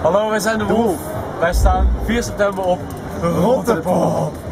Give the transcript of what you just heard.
Hallo, wij zijn de Wolf. Wij staan 4 september op Rotterpop.